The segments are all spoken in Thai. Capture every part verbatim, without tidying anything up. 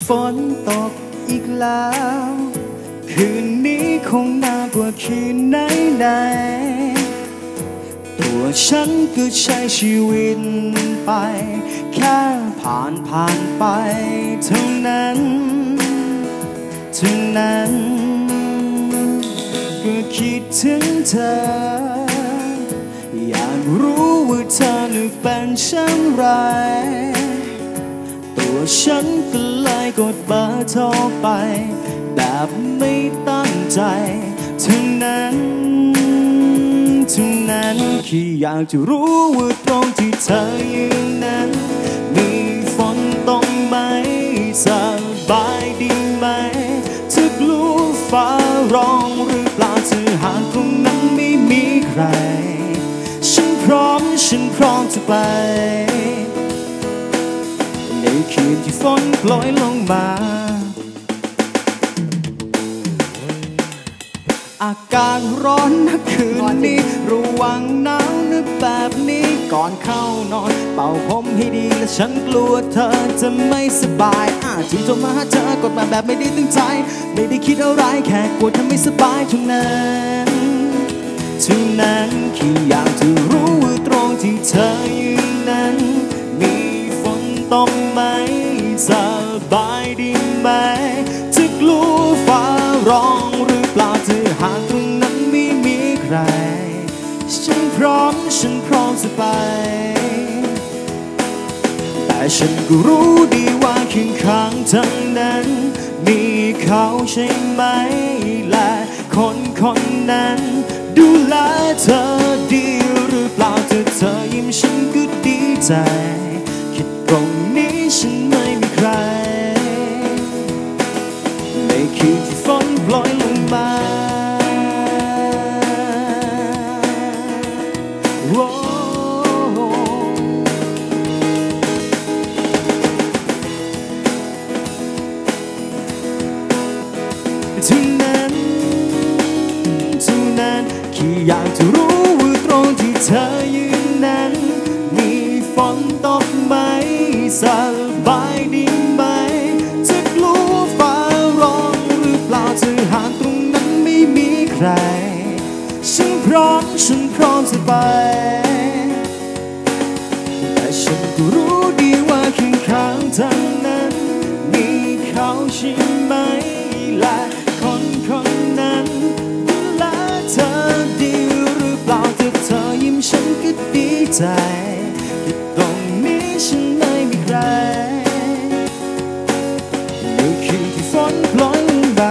ฝนตกอีกแล้วคืนนี้คงหนากว่าคืนไหนไหนตัวฉันก็ใช้ชีวิตไปแค่ผ่านผ่านไปเท่านั้นเท่านั้นก็คิดถึงเธออยากรู้ว่าเธอนึกเป็นเช่นไรตัวฉันก็เลยกดเบอร์โทรไปแบบไม่ตั้งใจเท่านั้นเท่านั้นแค่อยากจะรู้ว่าตรงที่เธอยืนนั้นมีฝนตกไหมสบายดีไหมทึกรู้ฟ้าร้องหรือเปล่าเธอหากตรงนั้นไม่มีใครฉันพร้อมฉันพร้อมจะไปในคืนที่ฝนโปรยลงมาอากาศร้อนนะคืนนี้ระวังหนาวนะแบบนี้ก่อนเข้านอนเป่าผมให้ดีและฉันกลัวเธอจะไม่สบายอาจจึงโทรมาหาเธอกดมาแบบไม่ได้ตั้งใจไม่ได้คิดอะไรแค่กลัวเธอไม่สบายเท่านั้นเท่านั้นแค่อยากจะรู้ว่าตรงที่เธอยืนนั้นมีฝนตกไหมสบายดีไหมจะกลัวฟ้าร้องหรือเปล่าเธอหากตรงนั้นไม่มีใครฉันพร้อมฉันพร้อมจะไปแต่ฉันก็รู้ดีว่าเคียงข้างเธอนั้นมีเขาใช่ไหมและคนคนนั้นดูแลเธอดีหรือเปล่าเธอเธอยิ้มฉันก็ดีใจคิดตรงนี้ฉันไม่มีใครในคืนที่ฝนโปรยลงมาโอ้ทุกนั้นทุกนั้นแค่อยากจะรู้ว่าตรงที่เธอยืนนั้นมีฝนตกไหมสบายดีไหมจะกลัวฟ้าร้องหรือเปล่าเธอหากตรงนั้นไม่มีใครฉันพร้อมฉันพร้อมจะไปแต่ฉันก็รู้ดีว่าเคียงข้างเธอนั้นมีเขาใช่ไหมและคนคนนั้นดูแลเธอดีหรือเปล่าเธอเธอยิ้มฉันก็ดีใจที่ตรงนี้ฉันไม่มีใครในคืนที่ฝนโปรยลงมา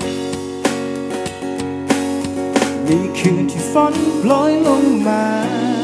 ในคืนที่ฝนโปรยลงมา